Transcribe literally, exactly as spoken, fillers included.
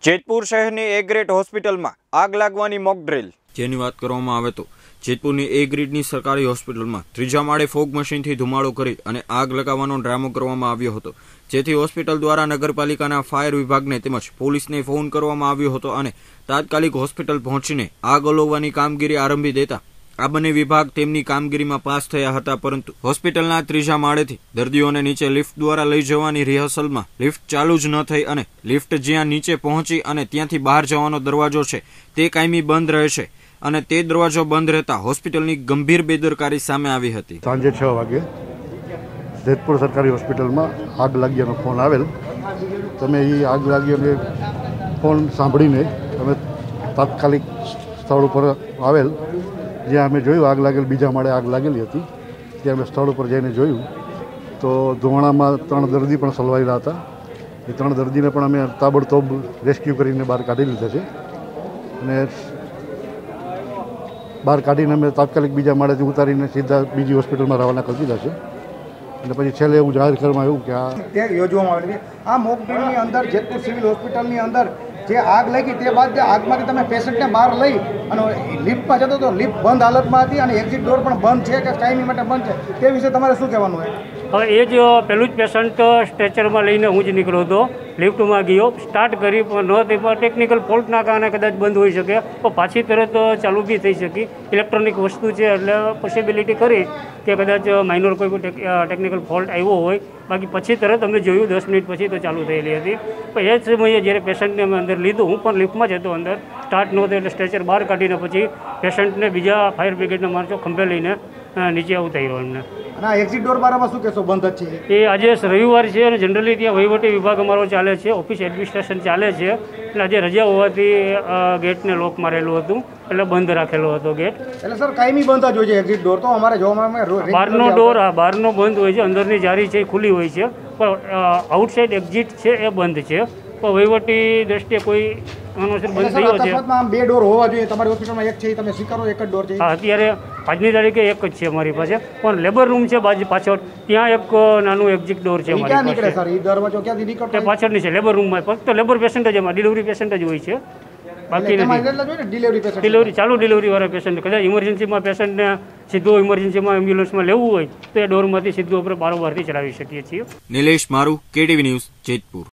જેતપુર શહેરની એ ગ્રેડ હોસ્પિટલમાં આગ લાગવાની મોક ડ્રીલ। જેની વાત કરવામાં આવે તો જેતપુરની એ ગ્રેડની સરકારી હોસ્પિટલમાં ત્રીજા માળે ફોગ મશીનથી ધુમાડો કરી અને આગ લગાવવાનો ડ્રામો કરવામાં આવ્યો હતો, જેથી હોસ્પિટલ દ્વારા નગરપાલિકાના ફાયર વિભાગને તેમજ પોલીસને ફોન કરવામાં આવ્યો હતો અને તાત્કાલિક હોસ્પિટલ પહોંચીને આગ ઓલવવાની કામગીરી આરંભી દેતા આ બંને વિભાગ તેમની કામગીરીમાં પાસ થયા હતા, પરંતુ હોસ્પિટલના ત્રીજા માળેથી દર્દીઓને નીચે લિફ્ટ દ્વારા લઈ જવાની રિહર્સલમાં લિફ્ટ ચાલુ જ ન થઈ અને લિફ્ટ જ્યાં નીચે પહોંચી અને ત્યાંથી બહાર જવાનો દરવાજો છે તે કાયમી બંધ રહેશે અને તે દરવાજો બંધ રહેતા હોસ્પિટલની ગંભીર બેદરકારી સામે આવી હતી। સાંજે છ વાગે જેતપુર સરકારી હોસ્પિટલમાં આગ લાગ્યાનો ફોન આવેલ। તમે એ આગ લાગ્યાનો ફોન સાંભળીને અમે તાત્કાલિક સ્થળ ઉપર આવેલ, જ્યાં અમે જોયું આગ લાગેલ બીજા માળે આગ લાગેલી હતી। ત્યાં અમે સ્થળ ઉપર જઈને જોયું તો ધુમાડામાં ત્રણ દર્દી પણ સલવાયેલા હતા। એ ત્રણ દર્દીને પણ અમે તાબડતોબ રેસ્ક્યુ કરીને બહાર કાઢી લીધા છે અને બહાર કાઢીને અમે તાત્કાલિક બીજા માળેથી ઉતારીને સીધા બીજી હોસ્પિટલમાં રવાના કરી દીધા છે। અને પછી છેલ્લે એવું જાહેર કરવામાં આવ્યું કે આ તે યોજવામાં આવેલી આ મોક ડ્રીલની અંદર જેતપુર સિવિલ હોસ્પિટલની અંદર જે આગ લાગી તે બાદ આગમાંથી તમે પેશન્ટને બહાર લઈ અને લિફ્ટમાં જતો તો લિફ્ટ બંધ હાલતમાં હતી અને એક્ઝિટ ડોર પણ બંધ છે કે કાયમી માટે બંધ છે, તે વિશે તમારે શું કહેવાનું હોય? હવે એ જ પહેલું જ પેશન્ટ સ્ટ્રેચરમાં લઈને હું જ નીકળ્યો હતો, લિફ્ટમાં ગયો, સ્ટાર્ટ કરી પણ ન તેમાં ટેકનિકલ ફોલ્ટના કારણે કદાચ બંધ હોઈ શકે, પણ પાછી તરત ચાલુ બી થઈ શકી। ઇલેક્ટ્રોનિક વસ્તુ છે એટલે પોસિબિલિટી કરી કે કદાચ માઇનોર કોઈ ટેકનિકલ ફોલ્ટ આવ્યો હોય, બાકી પછી તરત અમે જોયું દસ મિનિટ પછી તો ચાલુ થયેલી હતી। પણ એ જ સમયે જ્યારે પેશન્ટને અમે અંદર લીધું, હું પણ લિફ્ટમાં જ હતો, અંદર સ્ટાર્ટ નહોતો એટલે સ્ટ્રેચર બહાર કાઢીને પછી પેશન્ટને બીજા ફાયર બ્રિગેડના માણસો ખંભે લઈને નીચે ઉતાર્યો એમને। અને આ એક્ઝિટ ડોર બારામાં શું કહેશો? બંધ જ છે એ આજે રવિવાર છે અને જનરલી ત્યાં વહીવટી વિભાગ અમારો ચાલે છે, ઓફિસ એડમિનિસ્ટ્રેશન ચાલે છે, એટલે આજે રજા હોવાથી ગેટને લોક મારેલું હતું એટલે બંધ રાખેલો હતો ગેટ। એટલે સર કાયમી બંધ જ હોય છે એક્ઝિટ ડોર? તો અમારે જોવામાં બહારનો ડોર હા બહારનો બંધ હોય છે, અંદરની જારી છે એ ખુલ્લી હોય છે, પણ આઉટસાઇડ એક્ઝિટ છે એ બંધ છે। પણ વહીવટી દ્રષ્ટિએ કોઈ અનુસર બંધ થયો છે। આમ બે ડોર હોવા જોઈએ તમારી હોસ્પિટલમાં, એક છે એ તમે સ્વીકારો, એક જ ડોર છે? હા, અત્યારે આજની તારીખે એક જ છે અમારી પાસે, પણ લેબર રૂમ છે બાજુ પાછળ, ત્યાં એક નાનું એક્ઝિટ ડોર છે અમારી પાસે। નીકળે સર એ દરવાજો ક્યાંથી નીકળે? પાછળની છે લેબર રૂમમાં, ફક્ત લેબર પેશન્ટ જ એમાં ડિલિવરી પેશન્ટ જ હોય છે, બાકી નથી ડિલિવરી પેશન્ટ, ડિલિવરી ચાલુ ડિલિવરી વાળા પેશન્ટ। કદાચ ઇમરજન્સીમાં પેશન્ટને સીધું ઇમરજન્સીમાં એમ્બ્યુલન્સમાં લેવું હોય તો એ ડોરમાંથી સીધું આપણે બારોબારથી ચલાવી શકીએ છીએ। નિલેશ મારું, કેટીવી ન્યૂઝ, જેતપુર।